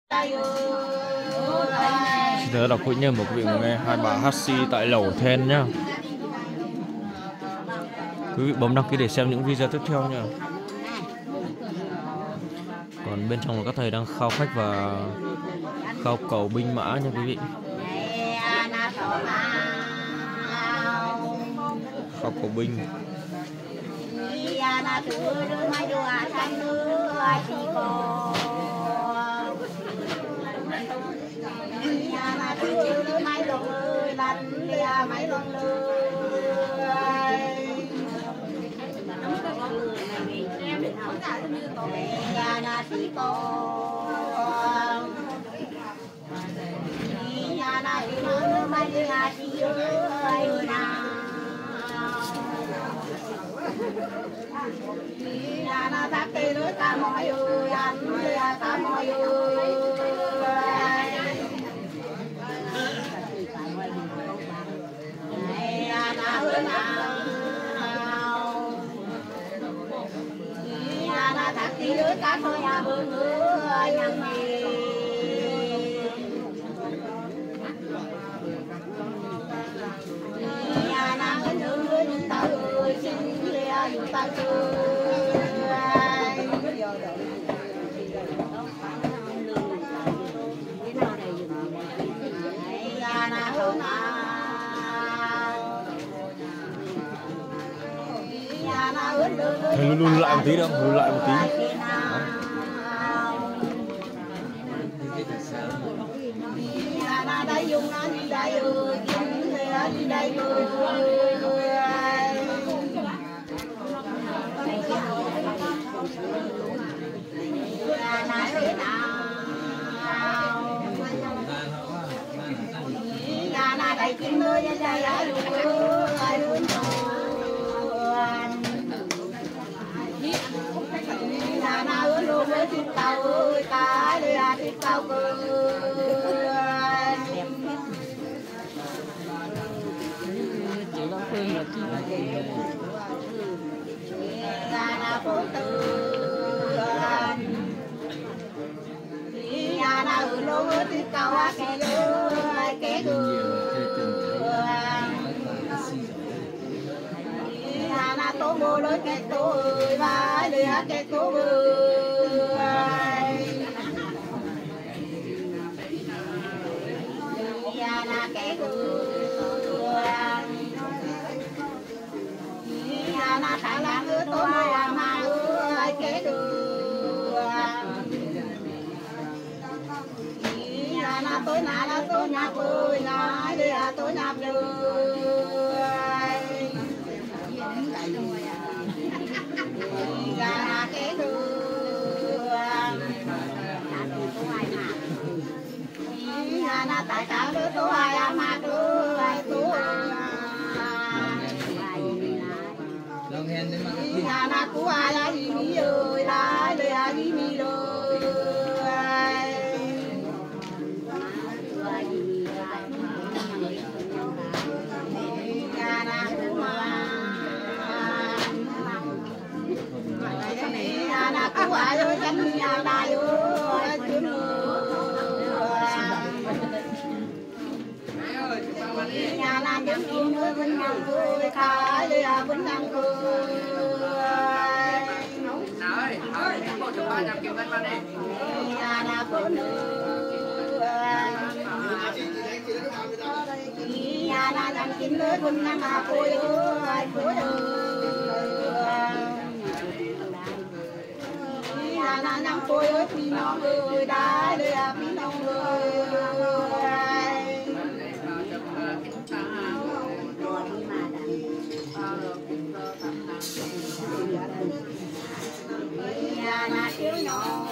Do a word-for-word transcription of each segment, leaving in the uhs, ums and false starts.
Giờ đọc quý nhân một vị nghe hai bà hát xê tại lẩu then nhá. Quý vị bấm đăng ký để xem những video tiếp theo nha. Còn bên trong là các thầy đang khao khách và khao cầu binh mã nha quý vị. Khao cầu binh. Thầy luôn luôn lại một tí đâu, luôn lại một tí. Tôi nà là tôi nhà tôi nà đi à tôi nhà tôi gà cái đường gà na tại sao đứa tôi ai mà tôi tôi gà na của ai là gì mi ơi là đi à gì mi rồi cú ai ơi cánh nhà đại ơi chú nhà là nhắm kim ơi vinh nhang cười khai đi à vinh nhang cười nhà là phụ nữ nhà là nhắm kim ơi vinh nhang à cười ơi cười là năm tôi ơi phi non ơi đã đi à phi non ơi nhà là thiếu nhỏ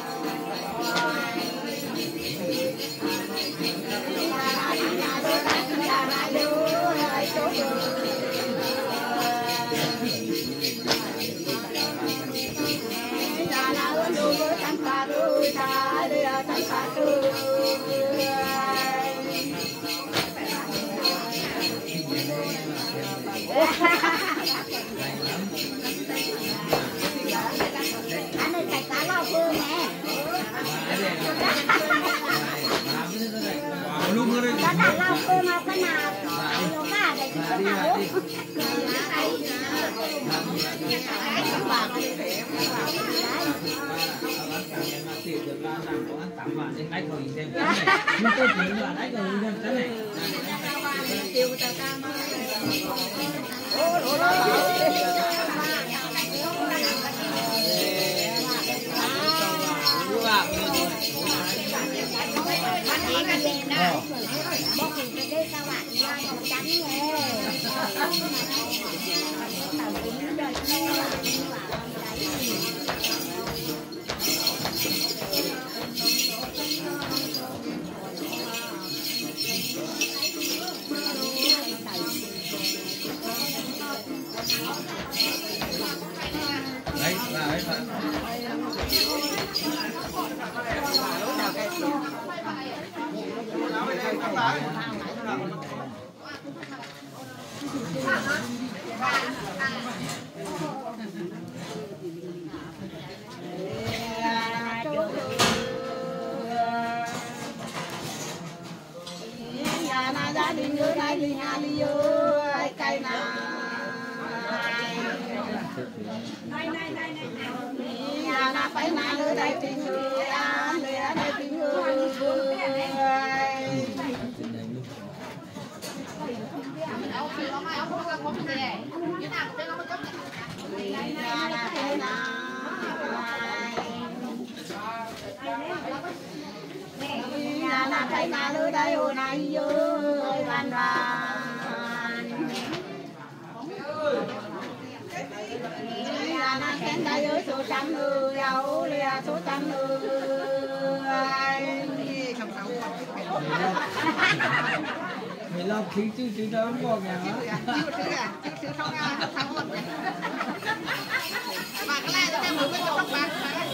nhà là nhà tôi đánh nhà là đứa ai số ta đã đặt lao cơ mà cái nào nhiều cả để chúng ta nào bóc thì cái đây các bạn ra màu trắng nè tàu tính đời đấy là đấy là gia đình ơi ai đi nhà đi ơi cây nào nhà na phải na nơi đây tình người an nơi đây tình người nhà na phải na nhà na phải na nơi đây hồi nay ơi hoàn hoàn nhà na kén đây ơi số trăm người đâu lìa số trăm người mày lo khí chứ chứ đâu có nhà mà cái này cho em mới biết cho các bạn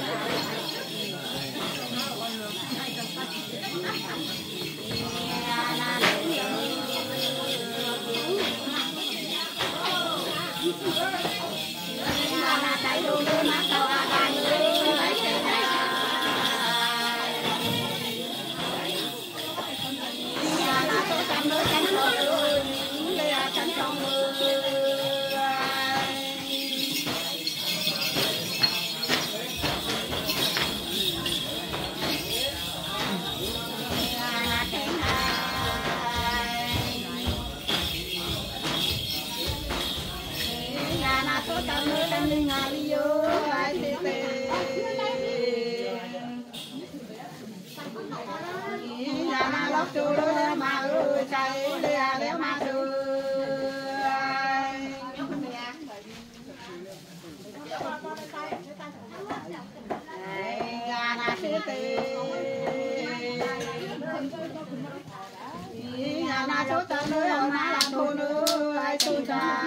nhà na số ta nơi ông na làm thôn nơi ai tôi cha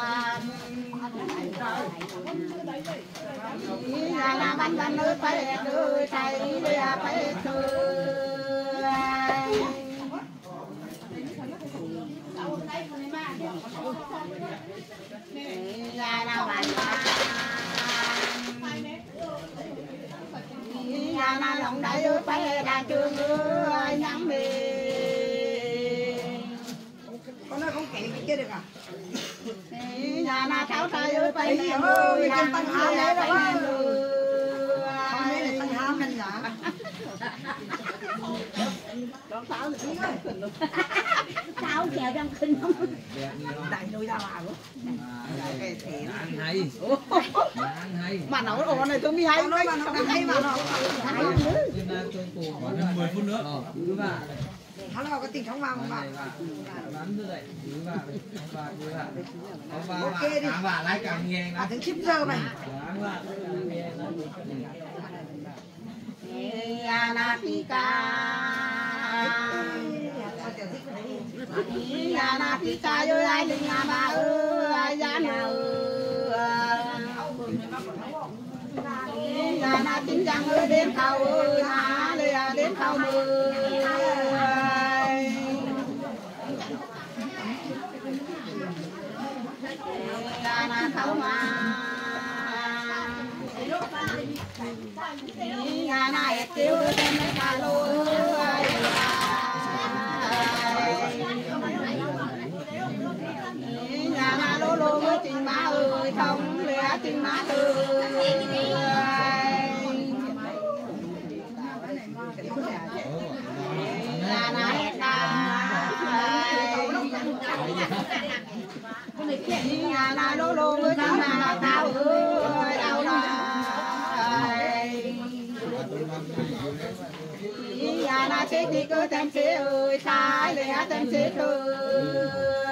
nhà na ban ban nơi phải nơi chạy đi à phải chơi nhà na ban nhà na lòng đại ơi phải đàn trường ơi nhắm đi con nói không kể cái kia được à? Nhà na cháu trai ơi phải nè ơi trên tăng hám đấy đó phải không biết là tăng hám mình hả? cháu chèo trong kinh không? Đại nuôi ra mà luôn. ăn hay ăn hay Mà nấu ổn này tôi mới hay nói mà nó hay mà nó hay nữa. mười phút nữa cứ vào Hắn vào cái tình không vào không vào. bắn như vậy cứ vào vào cứ vào vào ok đi vào lại càng nghe Àถึงสิบgiờ mày. Nhà na phi ca nhà na phi ca ơi ai linh nhà bà ơi ai giá nào nhà na chính rằng ơi đến khâu ơi na lìa đến khâu mưa nhà na khâu mà nhà na kêu tên mấy bà lôi là na hết nhà na lô lô với chúng là tao ơi đâu đây nhà na chết đi cơ tem chế ơi sai lẽ tem chế ơi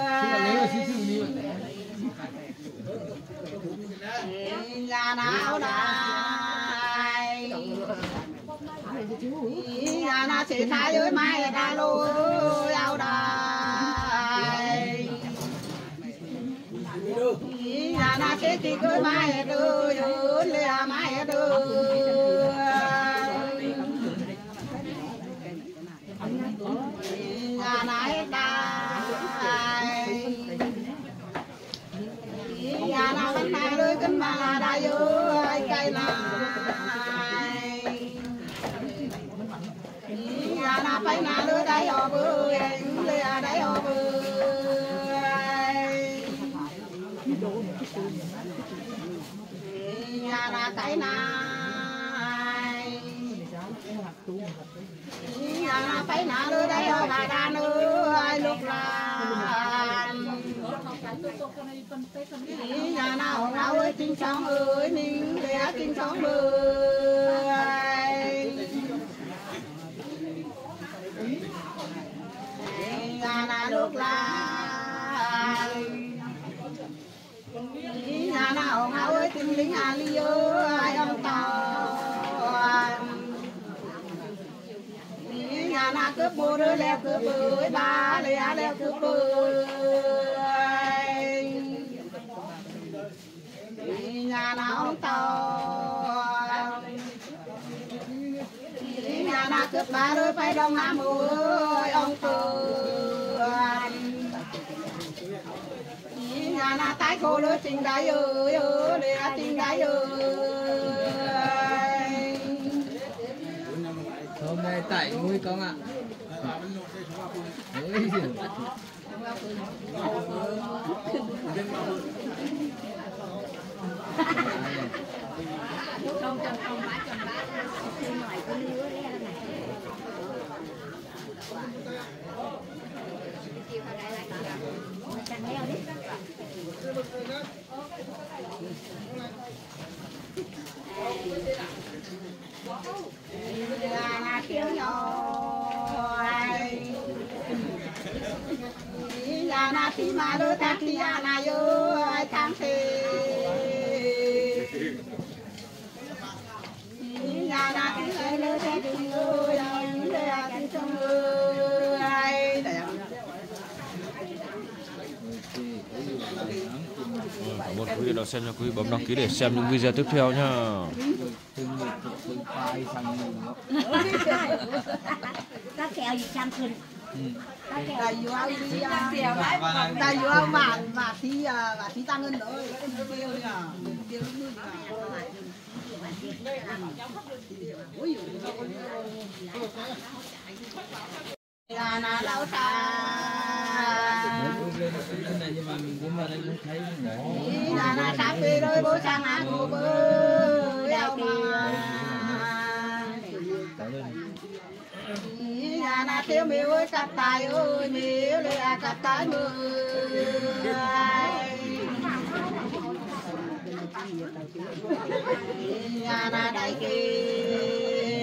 nhà nào đây nhà na chế thái ơi mai ta lô đâu đây nhà na chế thì cứ mai đưa đưa lìa mai đưa nhà na hết đây nhà na bên này lưới kinh mà là đại ơi cây này nhà na phải na lưới đây họ bơi lìa đây họ bơi nhà na cái này nhà na phải na lưới đây họ bà đàn ơi lúc là nhà nào nào ơi chinh sống ơi ninh để chinh sống ơi nhà nào lúc là nhà nào nào ơi chinh lính à li ơi ông tàu nhà nào cướp bùa đứa leo cướp bưởi ba leo leo cướp bưởi nhà nào ông tàu nhà nào cướp ba đứa phải đông nam ơi ông tường nhà nào tái cô đứa trình đáy ơi ơi để trình đáy ơi hôm nay tại nuôi con ạ. không trồng không bá trồng bá ngoài có lứa này chiều vào đây lại chẳng leo đi là kêu nhỏ là na tí mà đôi ta tí à na ơi thang thế là na tí ơi đôi ta tí ơi ơi là tí trong ơi cảm ơn quý vị đã xem cho quý vị bấm đăng ký để xem những video tiếp theo nha. các kẹo gì trăm khinh đại dừa đi đại dừa mà mà thì mà thì tăng hơn nữa tiêu đi à tiêu nước đi à là lâu xa Nhưng mà mình cũng vào đây cũng thấy là là sắp đi đôi bố sang ăn ngủ bơ đeo mà nhà na tiêu miêu ơi cắt tay ơi miêu lấy à cắt tay mười nhà na đại kia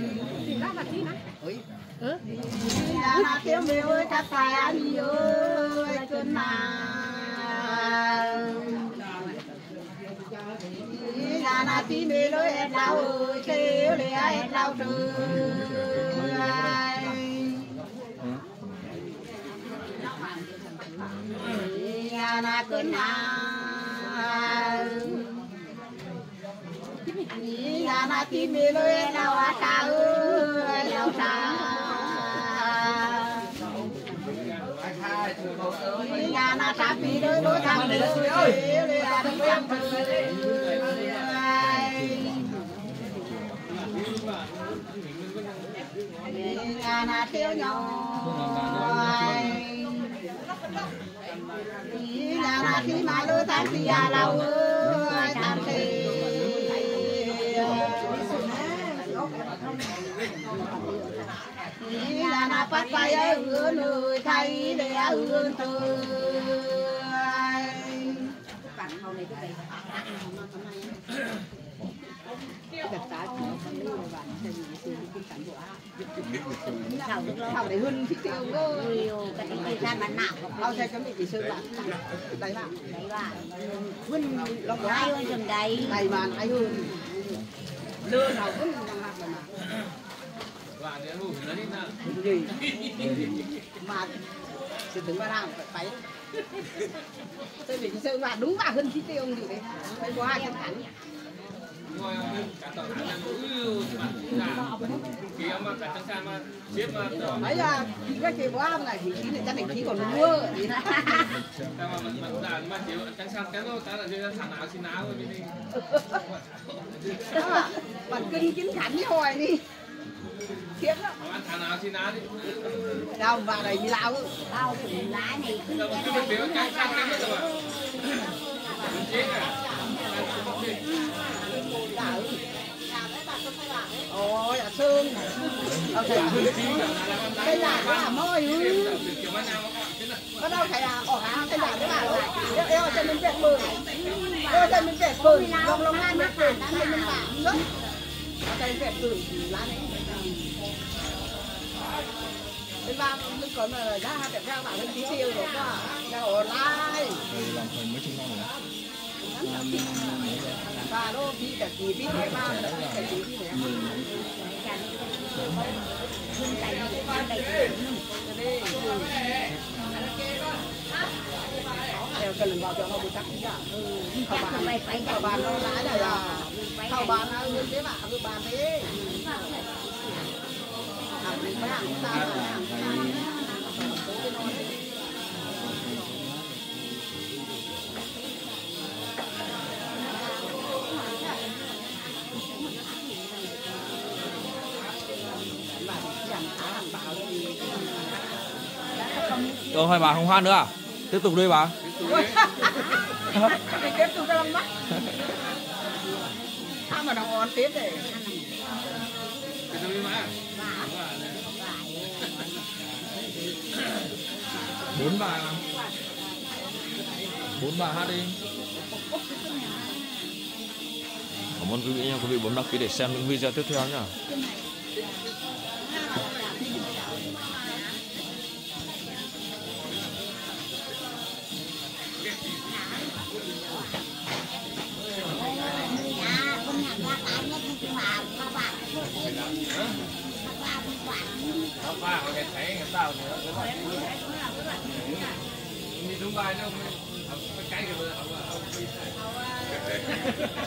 nhà na tiêu miêu ơi cắt tay anh ơi cơn nào nhà na tí miêu ơi em đau ơi kêu lấy em đau trời nhà na cơn nào nhà na tí miêu ơi em đau à ta ơi đau ta nhà na sắp đi đôi bố thằng đứa ơi để ăn trăm người nhà na tiêu nhỏ nhà na khi mà lứa tháng thì già lâu ơi tháng thì là na bắt bay ơn ơi thay để ơn tôi thảo để hơn thích tiêu cơ cái gì ra mà nặng ao xe chấm bị sơn bạn đấy bạn đấy bạn vân lòng ai hơn chừng đấy này mà ai hơn lừa nào cũng đang làm mà gì mà sự tưởng nào phải phải tôi bị sơn bạn đúng bạn hơn thích tiêu gì đấy phải có hai trăm cảnh mấy là cái chị bố này thì khí này chắc là khí còn mưa gì đó bạn kinh chín khánh với hồi đi khiếp lắm đâu vào đây đi lao bao lá này ôi là xương cái là nó là môi nó đâu phải là ổ hả cái là cái là eo eo chân mình vẹt bự eo chân mình vẹt bự lòng lòng lan vẹt bự chân mình bả rất chân vẹt bự lá này bên ba mình còn là giá hai đẹp ra bảo lên tí siêu rồi quá ra ổ lai làm phần mấy chục năm rồi ba đô phí cả kỳ phí thẻ ba cả kỳ phí thẻ theo cần lần vào cho nó bị cắt đi à thầu bàn thầu bàn nó lái này à thầu bàn nó như thế mà thầu bàn đấy làm mấy hàng chúng ta làm Rồi hỏi bà không hoan nữa à? Tiếp tục đi bà. Đi tiếp tục cho mắt. Sao mà đồng on tiếp để bốn bà bốn bà hát đi. Cảm ơn quý vị nha, quý vị bấm đăng ký để xem những video tiếp theo nhá. Ba cái thấy cái tao nữa đi đúng bài đâu cái cái cái